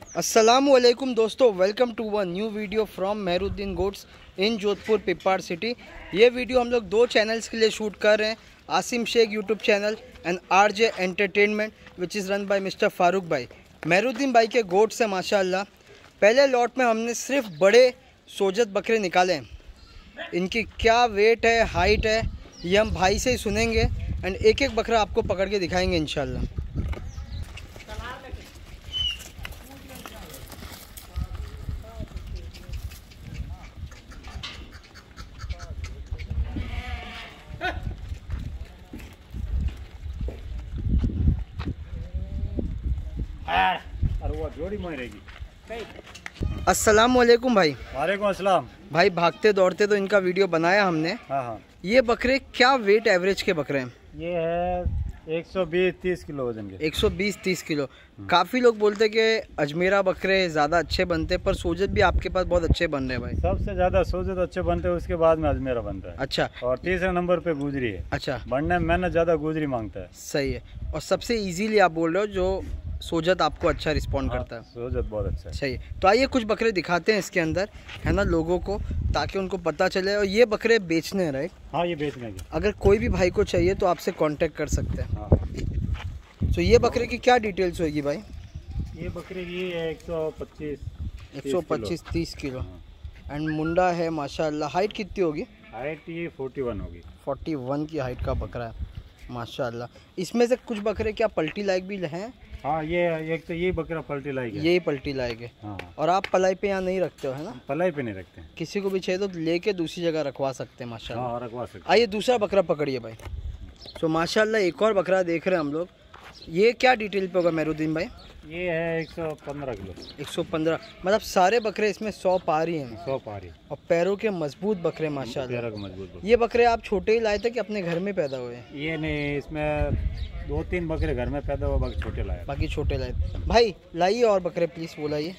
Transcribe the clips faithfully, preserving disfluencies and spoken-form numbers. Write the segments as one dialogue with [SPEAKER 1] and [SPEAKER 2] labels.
[SPEAKER 1] अस्सलामुअलैकुम दोस्तों, welcome to one new video from Mehruddin goats in Jodhpur Pipar city. ये वीडियो हम लोग दो चैनल्स के लिए शूट कर रहे हैं, Asim Sheikh YouTube channel and RJ entertainment which is run by mister Farooq भाई। मेहरुद्दीन भाई के गोट्स हैं माशाल्लाह। पहले लॉट में हमने सिर्फ बड़े सोजत बकरे निकाले हैं। इनकी क्या वेट है, हाइट है, ये हम भाई से ही सुनेंगे एंड एक एक बकरा आपको पकड़ के दिखाएंगे इंशाल्लाह।
[SPEAKER 2] और वो जोड़ी में रहेगी।
[SPEAKER 1] अस्सलाम वालेकुम भाई।
[SPEAKER 2] वालेकुम अस्सलाम
[SPEAKER 1] भाई, भागते दौड़ते तो इनका वीडियो बनाया हमने।
[SPEAKER 2] हाँ हाँ,
[SPEAKER 1] ये बकरे क्या वेट एवरेज के बकरे हैं?
[SPEAKER 2] ये है एक सौ बीस तीस किलो वजन के।
[SPEAKER 1] एक सौ बीस तीस किलो। काफ़ी लोग बोलते हैं कि अजमेरा बकरे ज़्यादा अच्छे बनते हैं, पर सोजत भी आपके पास बहुत अच्छे बन रहे हैं भाई।
[SPEAKER 2] सबसे ज्यादा सोजत अच्छे बनते हैं, उसके बाद में अजमेरा बनता है।
[SPEAKER 1] अच्छा,
[SPEAKER 2] और तीसरे नंबर पे गुजरी है।
[SPEAKER 1] अच्छा,
[SPEAKER 2] बनने में मेहनत ज्यादा गुजरी मांगता है।
[SPEAKER 1] सही है। और सबसे इजीली आप बोल रहे हो जो सोजत आपको अच्छा रिस्पॉन्ड करता है।
[SPEAKER 2] सोजत बहुत अच्छा है।
[SPEAKER 1] सही है। तो आइए कुछ बकरे दिखाते हैं इसके अंदर, है ना, लोगों को, ताकि उनको पता चले। और ये बकरे बेचने हैं, राइट?
[SPEAKER 2] हाँ, ये बेचने की।
[SPEAKER 1] अगर कोई भी भाई को चाहिए तो आपसे कांटेक्ट कर सकते हैं।
[SPEAKER 2] हाँ।
[SPEAKER 1] तो ये बकरे की क्या डिटेल्स होगी भाई?
[SPEAKER 2] ये बकरे की है एक सौ पच्चीस
[SPEAKER 1] एक सौ पच्चीस तीस किलो एंड मुंडा है माशाल्लाह। हाइट कितनी होगी?
[SPEAKER 2] हाइट ये फोर्टी वन होगी।
[SPEAKER 1] फोर्टी वन की हाइट का बकरा है माशाल्लाह। इसमें से कुछ बकरे क्या पलटी लायक भी हैं?
[SPEAKER 2] हाँ, ये एक तो ये बकरा पलटी लायक है।
[SPEAKER 1] यही पलटी लायक है।
[SPEAKER 2] हाँ।
[SPEAKER 1] और आप पलाई पे यहाँ नहीं रखते हो, है ना?
[SPEAKER 2] पलाई पे नहीं रखते हैं।
[SPEAKER 1] किसी को भी चाहिए तो लेके दूसरी जगह रखवा सकते हैं माशाल्लाह।
[SPEAKER 2] हाँ, रखवा सकते।
[SPEAKER 1] आइए दूसरा बकरा पकड़िए भाई। तो माशाल्लाह एक और बकरा देख रहे हैं हम लोग। ये क्या डिटेल पे होगा मेहरुद्दीन भाई?
[SPEAKER 2] ये है एक सौ पंद्रह किलो।
[SPEAKER 1] एक सौ पंद्रह, मतलब सारे बकरे इसमें सौ पा रही हैं।
[SPEAKER 2] सौ पा रही।
[SPEAKER 1] और पैरों के मजबूत बकरे माशाल्लाह।
[SPEAKER 2] पैरों के मजबूत।
[SPEAKER 1] ये बकरे आप छोटे ही लाए थे कि अपने घर में पैदा हुए हैं?
[SPEAKER 2] ये नहीं, इसमें दो तीन बकरे घर में पैदा हुए, बाकी छोटे लाए।
[SPEAKER 1] बाकी छोटे लाए भाई। लाइए और बकरे प्लीज़, वो लाइए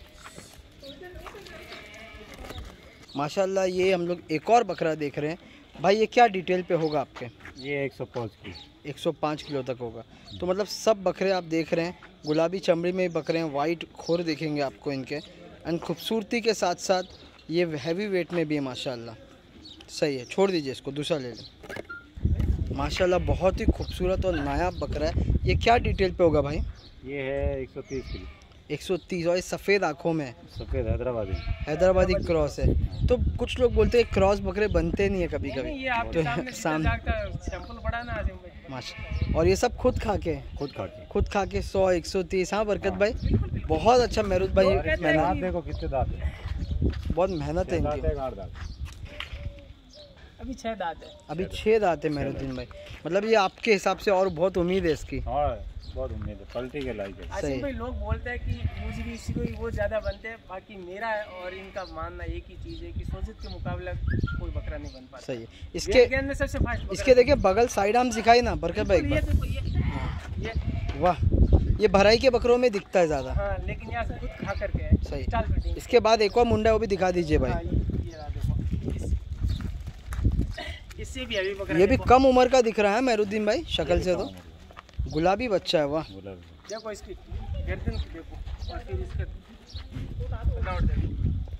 [SPEAKER 1] माशाल्लाह। ये हम लोग एक और बकरा देख रहे हैं भाई। ये क्या डिटेल पे होगा आपके?
[SPEAKER 2] ये एक सौ पाँच किलो।
[SPEAKER 1] एक सौ पाँच किलो तक होगा। तो मतलब सब बकरे आप देख रहे हैं, गुलाबी चमड़ी में बकरे हैं, वाइट खोर देखेंगे आपको इनके, एंड खूबसूरती के साथ साथ ये हैवी वेट में भी है माशाल्लाह। सही है, छोड़ दीजिए इसको, दूसरा ले लें। माशाल्लाह बहुत ही खूबसूरत और नायाब बकरा है। ये क्या डिटेल पे होगा भाई?
[SPEAKER 2] ये है एक सौ तीस किलो।
[SPEAKER 1] एक सौ तीस, और ये सफ़ेद आँखों में है।
[SPEAKER 2] सफ़ेद हैदराबादी।
[SPEAKER 1] हैदराबादी क्रॉस है। तो कुछ लोग बोलते हैं क्रॉस बकरे बनते नहीं है कभी कभी। तो सामने माशा। और ये सब खुद खा के
[SPEAKER 2] खुद खा के
[SPEAKER 1] खुद खा के सौ एक सौ तीस। हाँ बरकत भाई, बहुत अच्छा मेहरुद भाई।
[SPEAKER 2] दांत देखो कितने दांत है।
[SPEAKER 1] बहुत मेहनत है इनकी।
[SPEAKER 3] अभी छह दांत है।
[SPEAKER 1] अभी छह दांत है मेहरुद्दीन भाई। मतलब ये आपके हिसाब से और बहुत उम्मीद है इसकी।
[SPEAKER 2] हाँ, बहुत उम्मीद है, पलटी के लायक है।
[SPEAKER 3] आसिम भाई, लोग बोलते हैं कि यूजली इसी को ही वो ज़्यादा बनते हैं, बाकी मेरा और इनका मानना एक ही चीज़ है कि सोजत के मुकाबले कोई बकरा नहीं बन पाता।
[SPEAKER 1] सही है। इसके
[SPEAKER 3] में सबसे फास्ट
[SPEAKER 1] इसके देखिए बगल साइड आर्म दिखाई ना बरकत भाई।
[SPEAKER 3] ये देखो, ये ये
[SPEAKER 1] वाह, ये भराई के बकरों में दिखता है ज़्यादा।
[SPEAKER 3] हाँ, लेकिन यहाँ से खुद खा करके है।
[SPEAKER 1] सही।
[SPEAKER 3] चाल फिटिंग।
[SPEAKER 1] इसके बाद एक और मुंडा है, वो भी दिखा दीजिए भाई।
[SPEAKER 3] हाँ, ये- ये रहा, देखो। इस- इससे भी अभी बकरा
[SPEAKER 1] ये भी
[SPEAKER 3] देखो।
[SPEAKER 1] कम उम्र का दिख रहा है मेहरुद्दीन भाई शक्ल से, तो गुलाबी बच्चा है। वाह,
[SPEAKER 3] देखो इसकी गर्दन देखो, और फिर इसका बनावट देखो।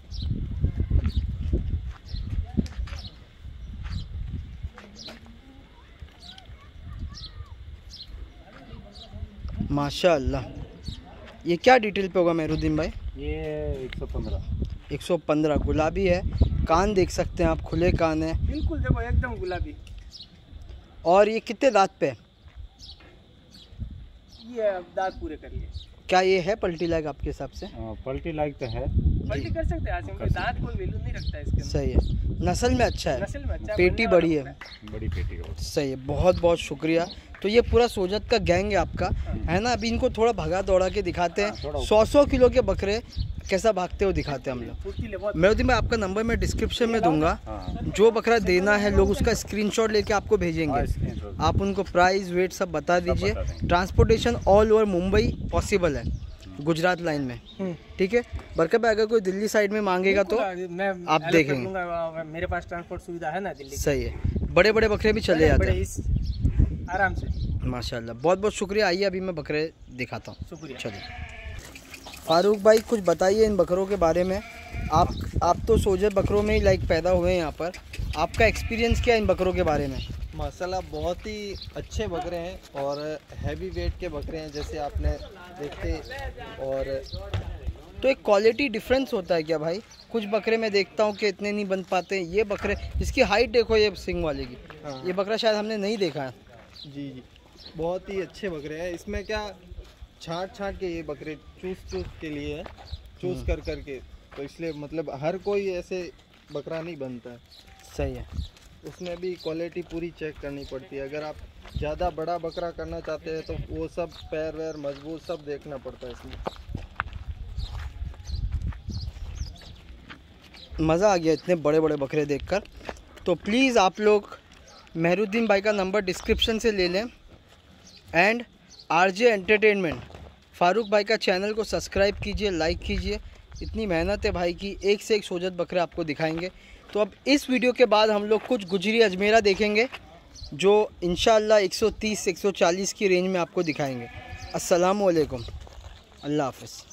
[SPEAKER 1] माशाअल्लाह। ये क्या डिटेल पे होगा मेहरुद्दीन भाई?
[SPEAKER 2] ये एक सौ पंद्रह।
[SPEAKER 1] एक सौ पंद्रह। गुलाबी है, कान देख सकते हैं आप, खुले कान है।
[SPEAKER 3] बिल्कुल देखो, एकदम गुलाबी।
[SPEAKER 1] और ये कितने दांत पे है?
[SPEAKER 3] ये दांत पूरे कर लिए।
[SPEAKER 1] क्या ये है पलटी लायक आपके हिसाब से?
[SPEAKER 2] पलटी लायक तो है।
[SPEAKER 3] पलटी कर सकते हैं आसिम भाई, दांत कोई वैल्यू नहीं रखता है इसके अंदर।
[SPEAKER 1] सही है, नस्ल में अच्छा है,
[SPEAKER 3] नस्ल में अच्छा है,
[SPEAKER 1] पेटी
[SPEAKER 3] बनने
[SPEAKER 1] बड़ी
[SPEAKER 3] वाला
[SPEAKER 1] है।
[SPEAKER 2] बड़ी पेटी का।
[SPEAKER 1] सही है, बहुत बहुत शुक्रिया। तो ये पूरा सोजत का गैंग है आपका, है ना? अभी इनको थोड़ा भगा दौड़ा के दिखाते हैं। सौ सौ किलो के बकरे कैसा भागते हो दिखाते हैं हम लोग।
[SPEAKER 3] फुर्तीले बहुत।
[SPEAKER 1] मेहरुद्दीन भाई, आपका नंबर मैं डिस्क्रिप्शन में दूंगा।
[SPEAKER 2] हाँ।
[SPEAKER 1] जो बकरा देना है लोग उसका स्क्रीनशॉट लेके आपको भेजेंगे।
[SPEAKER 2] हाँ, स्क्रीनशॉट।
[SPEAKER 1] आप उनको प्राइस वेट सब बता दीजिए।
[SPEAKER 2] बता देंगे।
[SPEAKER 1] Transportation all over Mumbai possible है, गुजरात लाइन में। ठीक है बरकत भाई, अगर कोई दिल्ली साइड में मांगेगा तो
[SPEAKER 3] मैं
[SPEAKER 1] आप
[SPEAKER 3] अलग
[SPEAKER 1] देखेंगे।
[SPEAKER 3] कर लूंगा, मेरे पास ट्रांसपोर्ट सुविधा है ना दिल्ली।
[SPEAKER 1] सही है, बड़े बड़े बकरे भी चले जाते
[SPEAKER 3] बड़े
[SPEAKER 1] हैं
[SPEAKER 3] इस आराम से।
[SPEAKER 1] माशाल्लाह। बहुत बहुत शुक्रिया। आइए अभी मैं बकरे दिखाता हूँ।
[SPEAKER 3] शुक्रिया।
[SPEAKER 1] चलिए। फारूक भाई कुछ बताइए इन बकरों के बारे में। आप आप तो सोजर बकरों में ही लाइक पैदा हुए हैं यहाँ पर, आपका एक्सपीरियंस क्या है इन बकरों के बारे में?
[SPEAKER 4] माशाल्लाह बहुत ही अच्छे बकरे हैं और हैवी वेट के बकरे हैं जैसे आपने देखे। और
[SPEAKER 1] तो एक क्वालिटी डिफरेंस होता है क्या भाई? कुछ बकरे मैं देखता हूँ कि इतने नहीं बन पाते, ये बकरे इसकी हाइट देखो ये सिंग वाले की।
[SPEAKER 4] हाँ।
[SPEAKER 1] ये बकरा शायद हमने नहीं देखा है।
[SPEAKER 4] जी जी बहुत ही अच्छे बकरे हैं। इसमें क्या छांट छांट के ये बकरे चूस चूस के लिए है, चूस कर कर के, तो इसलिए मतलब हर कोई ऐसे बकरा नहीं बनता है।
[SPEAKER 1] सही है।
[SPEAKER 4] उसमें भी क्वालिटी पूरी चेक करनी पड़ती है। अगर आप ज़्यादा बड़ा बकरा करना चाहते हैं तो वो सब पैर वैर मजबूत सब देखना पड़ता है इसमें।
[SPEAKER 1] मज़ा आ गया इतने बड़े बड़े बकरे देखकर। तो प्लीज़ आप लोग मेहरुद्दीन भाई का नंबर डिस्क्रिप्शन से ले लें एंड आरजे एंटरटेनमेंट फारूक भाई का चैनल को सब्सक्राइब कीजिए, लाइक कीजिए। इतनी मेहनत है भाई की, एक से एक सोजत बकरे आपको दिखाएंगे। तो अब इस वीडियो के बाद हम लोग कुछ गुजरी अजमेरा देखेंगे जो इंशाल्लाह एक सौ तीस एक सौ चालीस की रेंज में आपको दिखाएंगे। अस्सलामु अलैकुम, अल्लाह हाफ़िज़।